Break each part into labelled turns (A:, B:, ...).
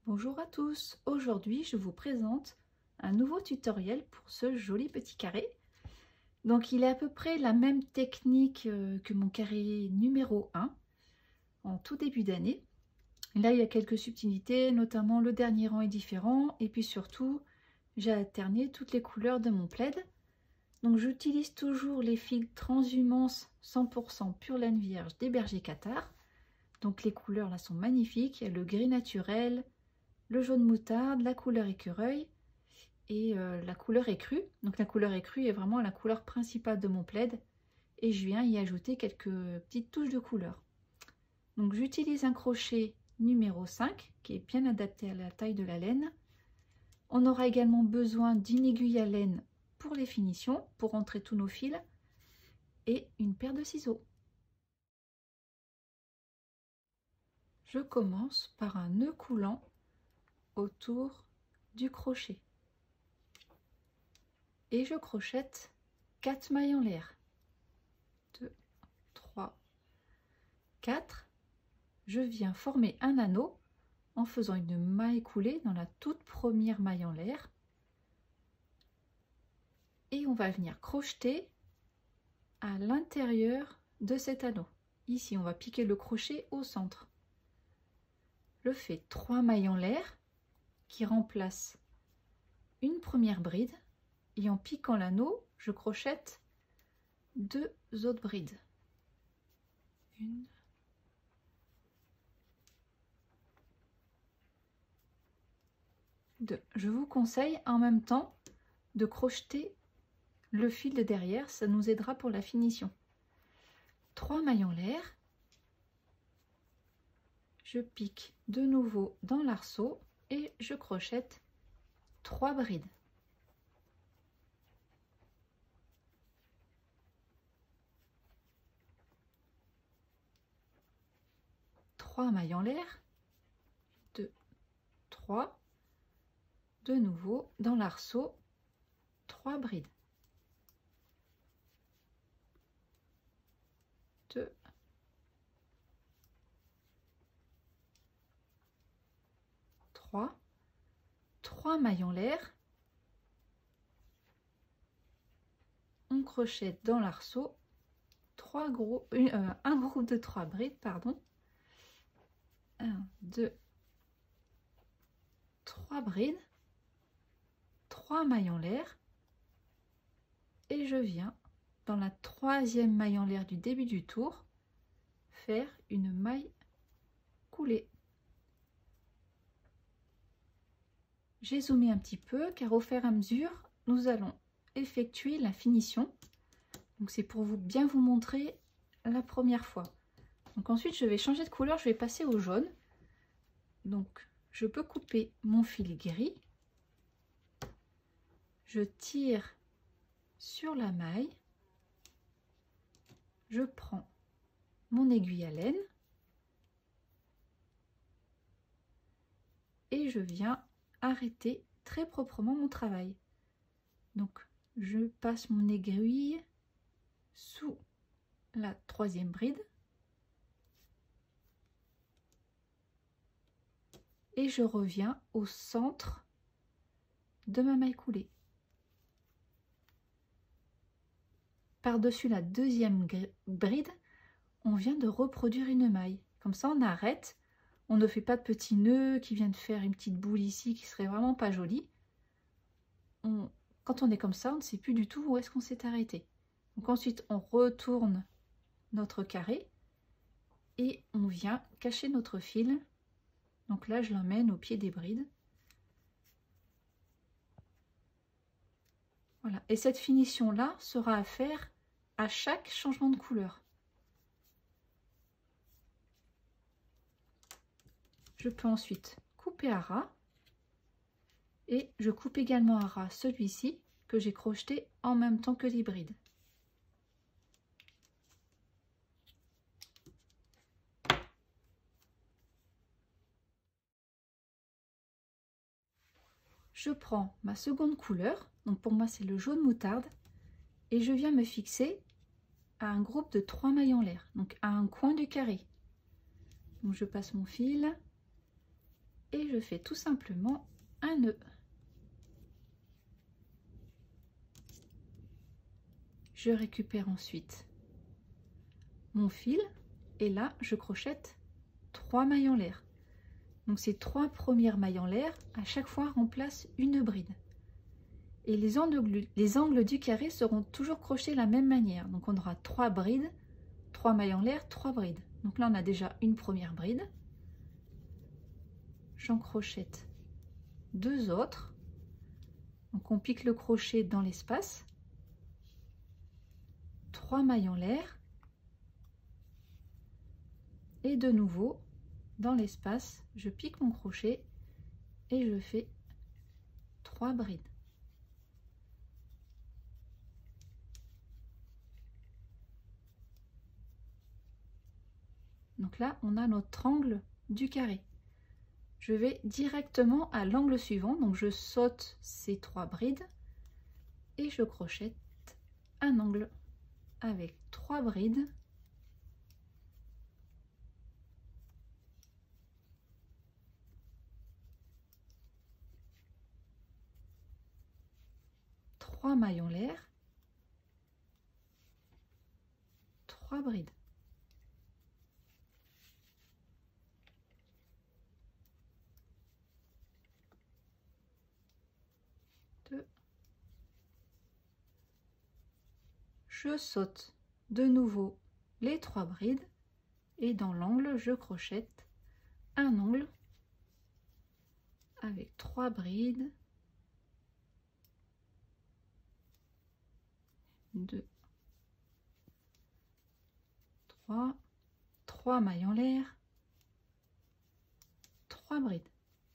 A: Bonjour à tous, aujourd'hui je vous présente un nouveau tutoriel pour ce joli petit carré. Donc il est à peu près la même technique que mon carré numéro 1 en tout début d'année. Là il y a quelques subtilités, notamment le dernier rang est différent et puis surtout j'ai alterné toutes les couleurs de mon plaid. Donc j'utilise toujours les fils Transhumance 100% pure laine vierge des bergers cathares. Donc les couleurs là sont magnifiques, il y a le gris naturel, le jaune moutarde, la couleur écureuil et la couleur écrue. Donc la couleur écrue est vraiment la couleur principale de mon plaid et je viens y ajouter quelques petites touches de couleur. Donc j'utilise un crochet numéro 5 qui est bien adapté à la taille de la laine. On aura également besoin d'une aiguille à laine pour les finitions, pour rentrer tous nos fils, et une paire de ciseaux. Je commence par un nœud coulant autour du crochet et je crochette 4 mailles en l'air. 2, 3, 4. Je viens former un anneau en faisant une maille coulée dans la toute première maille en l'air et on va venir crocheter à l'intérieur de cet anneau. Ici on va piquer le crochet au centre. Je fais 3 mailles en l'air qui remplacent une première bride et en piquant l'anneau je crochette 2 autres brides. 1, 2. Je vous conseille en même temps de crocheter le fil de derrière, ça nous aidera pour la finition. 3 mailles en l'air, je pique de nouveau dans l'arceau et je crochette 3 brides. Trois mailles en l'air, 2, 3, de nouveau dans l'arceau, 3 brides. 2, 3, 3 mailles en l'air, on crochette dans l'arceau un groupe de 3 brides, pardon. 1, 2, 3 brides, 3 mailles en l'air et je viens dans la troisième maille en l'air du début du tour faire une maille coulée. J'ai zoomé un petit peu car au fur et à mesure nous allons effectuer la finition. Donc c'est pour bien vous montrer la première fois. Donc ensuite je vais changer de couleur, je vais passer au jaune. Donc je peux couper mon fil gris. Je tire sur la maille. Je prends mon aiguille à laine. Et je viens arrêter très proprement mon travail. Donc je passe mon aiguille sous la troisième bride. Et je reviens au centre de ma maille coulée. Par-dessus la deuxième bride, on vient de reproduire une maille. Comme ça, on arrête. On ne fait pas de petits nœuds qui viennent faire une petite boule ici qui serait vraiment pas jolie. Quand on est comme ça, on ne sait plus du tout où est-ce qu'on s'est arrêté. Donc ensuite, on retourne notre carré et on vient cacher notre fil. Donc là, je l'emmène au pied des brides. Voilà. Et cette finition-là sera à faire à chaque changement de couleur. Je peux ensuite couper à ras. Et je coupe également à ras celui-ci que j'ai crocheté en même temps que les brides. Je prends ma seconde couleur, donc pour moi c'est le jaune moutarde, et je viens me fixer à un groupe de 3 mailles en l'air, donc à un coin du carré. Donc je passe mon fil, et je fais tout simplement un nœud. Je récupère ensuite mon fil et là je crochète 3 mailles en l'air. Donc ces 3 premières mailles en l'air à chaque fois remplacent une bride. Et les angles du carré seront toujours crochetés de la même manière. Donc on aura 3 brides, 3 mailles en l'air, 3 brides. Donc là on a déjà une première bride. J'en crochète 2 autres. Donc on pique le crochet dans l'espace. 3 mailles en l'air. Et de nouveau, dans l'espace, je pique mon crochet et je fais 3 brides. Donc là, on a notre angle du carré. Je vais directement à l'angle suivant, donc je saute ces 3 brides et je crochète un angle avec 3 brides. Trois mailles en l'air, 3 brides. Je saute de nouveau les 3 brides et dans l'angle je crochète un angle avec 3 brides, 2, 3 mailles en l'air, 3 brides.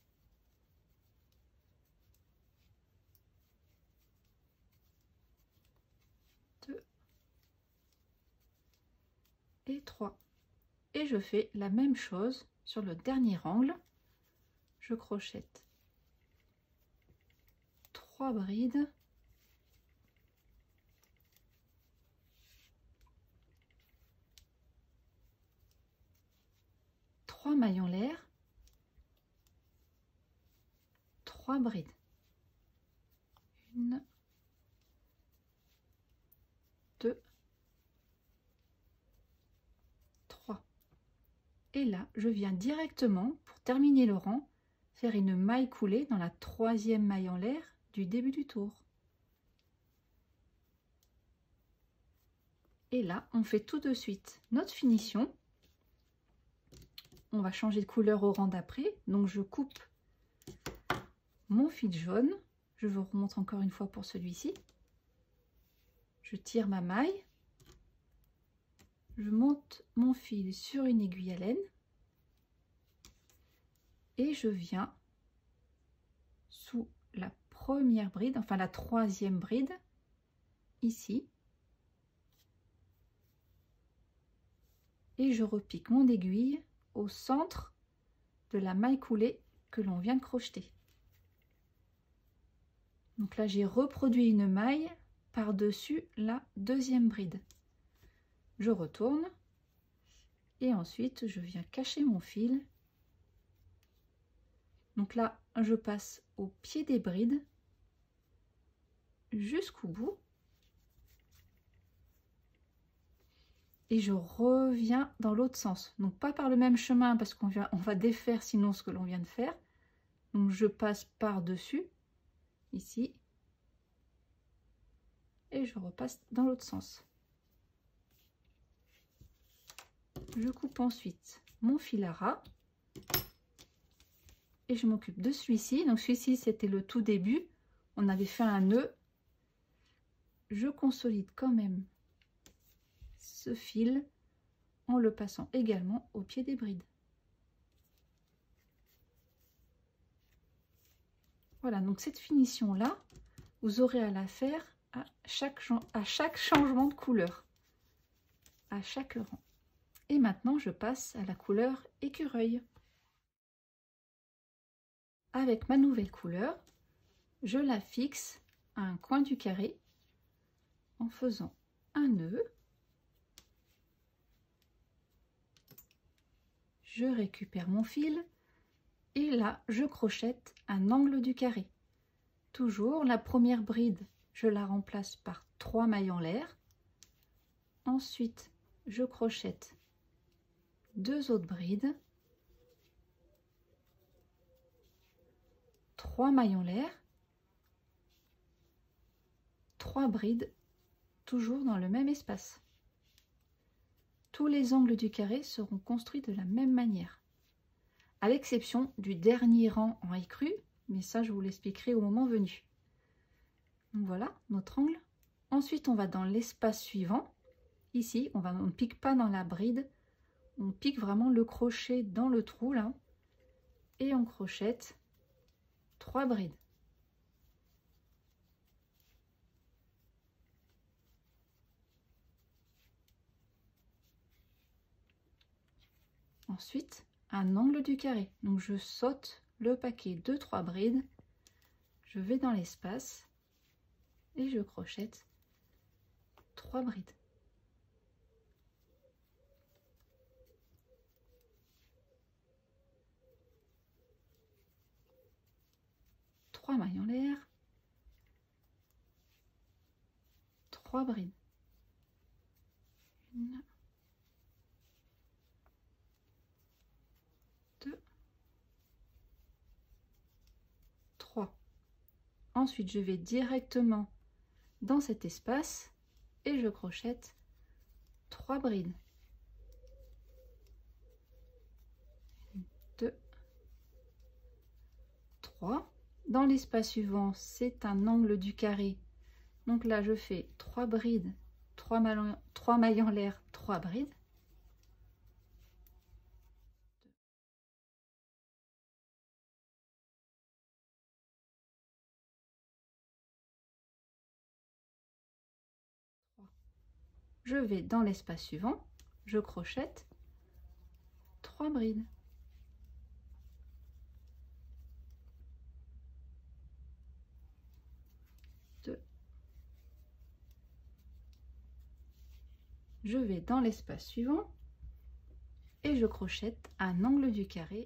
A: Et 3. Et je fais la même chose sur le dernier angle. Je crochète 3 brides, 3 mailles en l'air, 3 brides. 1, 2, 3. Et là, je viens directement, pour terminer le rang, faire une maille coulée dans la 3e maille en l'air du début du tour. Et là, on fait tout de suite notre finition. On va changer de couleur au rang d'après. Donc, je coupe mon fil jaune. Je vous remonte encore une fois pour celui-ci. Je tire ma maille. Je monte mon fil sur une aiguille à laine. Et je viens sous la première bride, enfin la 3e bride, ici. Et je repique mon aiguille au centre de la maille coulée que l'on vient de crocheter. Donc là, j'ai reproduit une maille par-dessus la 2e bride. Je retourne et ensuite je viens cacher mon fil. Donc là, je passe au pied des brides jusqu'au bout. Et je reviens dans l'autre sens. Donc pas par le même chemin parce qu'on va défaire sinon ce que l'on vient de faire. Donc je passe par-dessus, ici. Et je repasse dans l'autre sens. Je coupe ensuite mon fil à ras. Et je m'occupe de celui-ci. Donc celui-ci, c'était le tout début. On avait fait un nœud. Je consolide quand même ce fil en le passant également au pied des brides. Voilà, donc cette finition là, vous aurez à la faire à chaque changement de couleur, à chaque rang. Et maintenant je passe à la couleur écureuil. Avec ma nouvelle couleur, je la fixe à un coin du carré en faisant un nœud. Je récupère mon fil, Et là, je crochette un angle du carré. Toujours la première bride, je la remplace par 3 mailles en l'air. Ensuite, je crochette 2 autres brides, 3 mailles en l'air, 3 brides, toujours dans le même espace. Tous les angles du carré seront construits de la même manière, à l'exception du dernier rang en écru, mais ça je vous l'expliquerai au moment venu. Donc voilà notre angle. Ensuite on va dans l'espace suivant. Ici on ne pique pas dans la bride, on pique vraiment le crochet dans le trou là, et on crochette 3 brides. Ensuite, un angle du carré. Donc je saute le paquet de 3 brides, je vais dans l'espace et je crochette 3 brides. Trois mailles en l'air, 3 brides. 1, 2, 3. Ensuite, je vais directement dans cet espace et je crochette 3 brides. 1, 2, 3. Dans l'espace suivant, c'est un angle du carré. Donc là, je fais 3 brides, 3 mailles en l'air, 3 brides. Je vais dans l'espace suivant, je crochette 3 brides. 2. Je vais dans l'espace suivant et je crochette un angle du carré.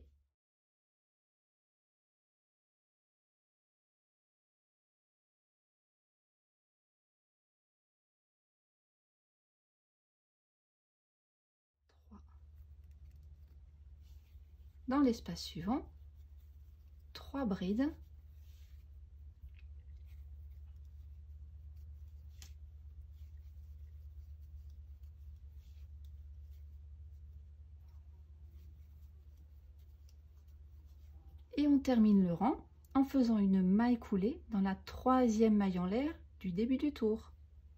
A: Dans l'espace suivant, 3 brides. Et on termine le rang en faisant une maille coulée dans la 3e maille en l'air du début du tour.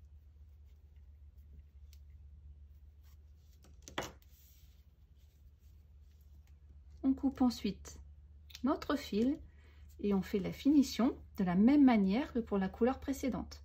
A: On coupe ensuite notre fil et on fait la finition de la même manière que pour la couleur précédente.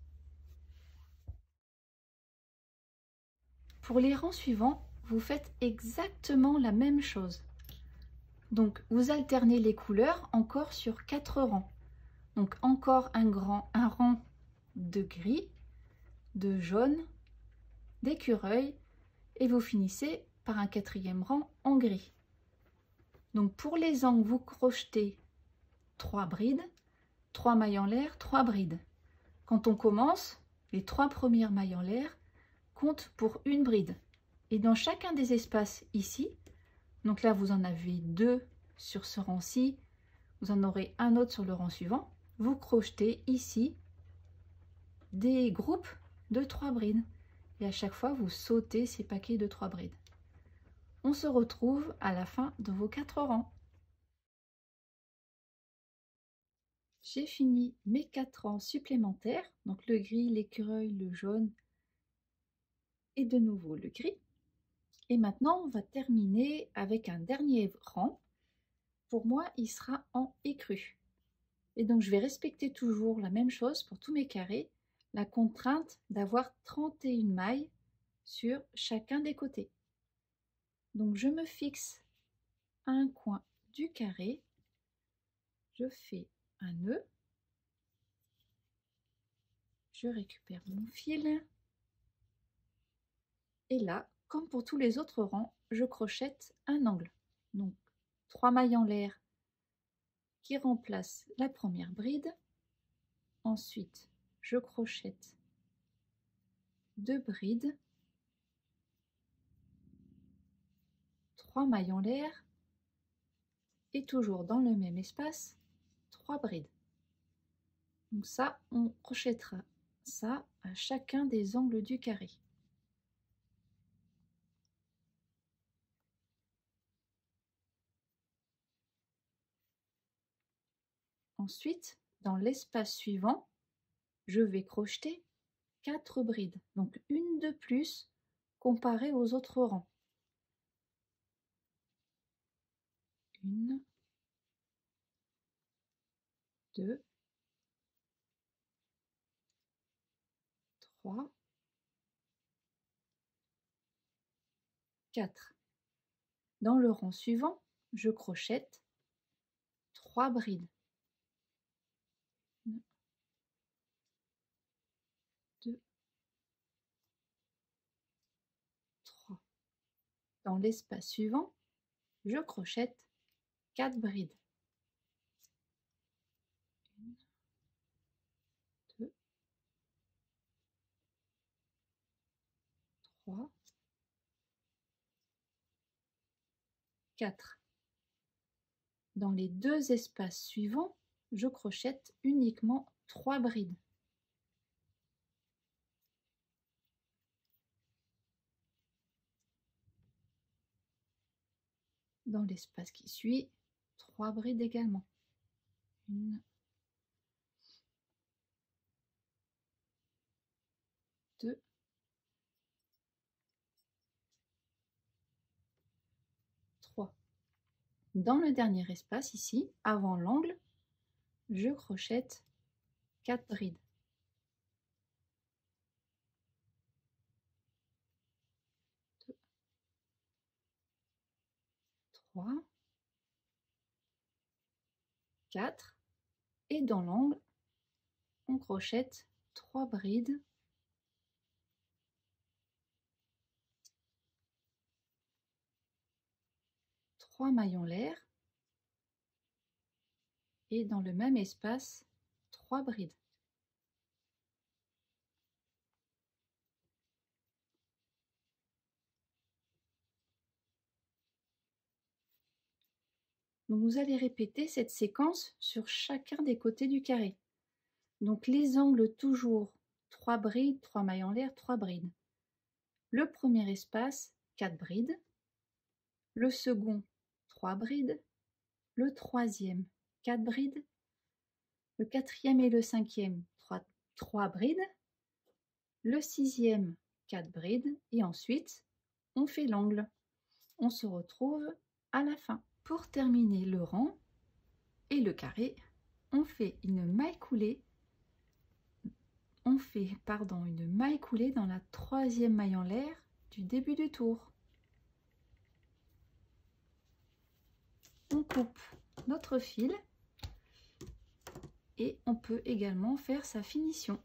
A: Pour les rangs suivants, vous faites exactement la même chose. Donc vous alternez les couleurs encore sur 4 rangs. Donc encore un rang de gris, de jaune, d'écureuil et vous finissez par un 4e rang en gris. Donc pour les angles, vous crochetez 3 brides, 3 mailles en l'air, 3 brides. Quand on commence, les 3 premières mailles en l'air comptent pour une bride. Et dans chacun des espaces ici, donc là vous en avez 2 sur ce rang-ci, vous en aurez un autre sur le rang suivant, vous crochetez ici des groupes de 3 brides. Et à chaque fois, vous sautez ces paquets de 3 brides. On se retrouve à la fin de vos 4 rangs. J'ai fini mes 4 rangs supplémentaires, donc le gris, l'écureuil, le jaune et de nouveau le gris. Et maintenant, on va terminer avec un dernier rang. Pour moi, il sera en écru. Et donc, je vais respecter toujours la même chose pour tous mes carrés, la contrainte d'avoir 31 mailles sur chacun des côtés. Donc, je me fixe un coin du carré, je fais un nœud, je récupère mon fil et là, comme pour tous les autres rangs, je crochette un angle. Donc 3 mailles en l'air qui remplace la première bride. Ensuite, je crochette 2 brides, 3 mailles en l'air et toujours dans le même espace, 3 brides. Donc ça, on crochettera ça à chacun des angles du carré. Ensuite, dans l'espace suivant, je vais crocheter 4 brides, donc une de plus comparée aux autres rangs. 1, 2, 3, 4. Dans le rang suivant, je crochette 3 brides. 1, 2, 3. Dans l'espace suivant, je crochette 4 brides. 1, 2, 3, 4. Dans les 2 espaces suivants, je crochette uniquement 3 brides. Dans l'espace qui suit, 3 brides également. 1, 2, 3. Dans le dernier espace ici, avant l'angle, je crochette 4 brides. 2, 3, 4. Et dans l'angle, on crochette 3 brides. 3 mailles en l'air. Et dans le même espace, 3 brides. Donc vous allez répéter cette séquence sur chacun des côtés du carré. Donc les angles toujours 3 brides, 3 mailles en l'air, 3 brides. Le premier espace, 4 brides. Le second, 3 brides. Le troisième, 4 brides. Le quatrième et le cinquième, 3 brides. Le sixième, 4 brides. Et ensuite, on fait l'angle. On se retrouve à la fin. Pour terminer le rang et le carré, on fait une maille coulée. Une maille coulée dans la troisième maille en l'air du début du tour. On coupe notre fil et on peut également faire sa finition.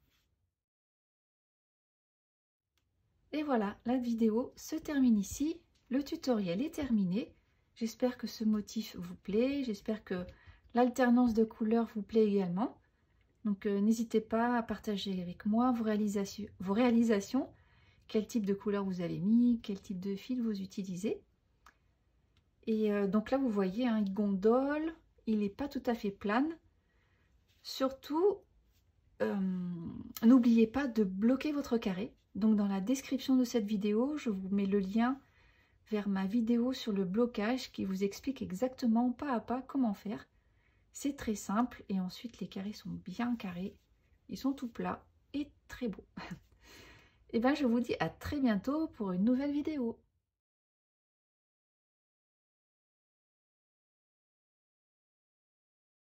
A: Et voilà, la vidéo se termine ici. Le tutoriel est terminé. J'espère que ce motif vous plaît. J'espère que l'alternance de couleurs vous plaît également. Donc n'hésitez pas à partager avec moi vos réalisations, quel type de couleur vous avez mis, quel type de fil vous utilisez. Et donc là vous voyez, hein, il gondole, il n'est pas tout à fait plane. Surtout, n'oubliez pas de bloquer votre carré. Donc dans la description de cette vidéo, je vous mets le lien vers ma vidéo sur le blocage qui vous explique exactement pas à pas comment faire. C'est très simple et ensuite les carrés sont bien carrés, ils sont tout plats et très beaux. Et bien je vous dis à très bientôt pour une nouvelle vidéo.